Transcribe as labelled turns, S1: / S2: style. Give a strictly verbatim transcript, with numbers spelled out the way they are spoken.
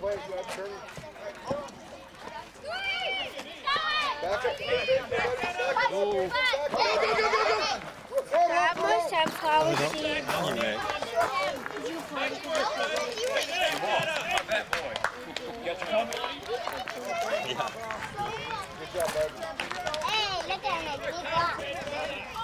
S1: play. You have to turn.
S2: That must have policy.
S1: Good job, bud.
S2: Hey, look at me.